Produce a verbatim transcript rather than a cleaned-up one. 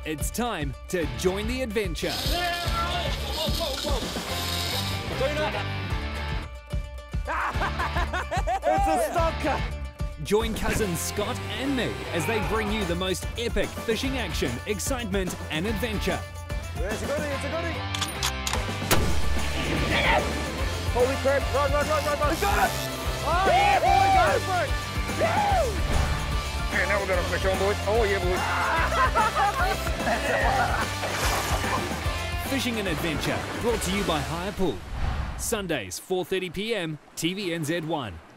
It's time to join the adventure. It's a stalker! Join cousins Scott and me as they bring you the most epic fishing action, excitement and adventure. It's a goodie, it's a goodie! Holy crap, run, run, run, run, run! We got it! Oh yeah, boy, go for it! Woo! And now we're gonna fish on, boys. Oh yeah, boys. Fishing and Adventure, brought to you by Hire Pool. Sundays, four thirty p m, T V N Z one.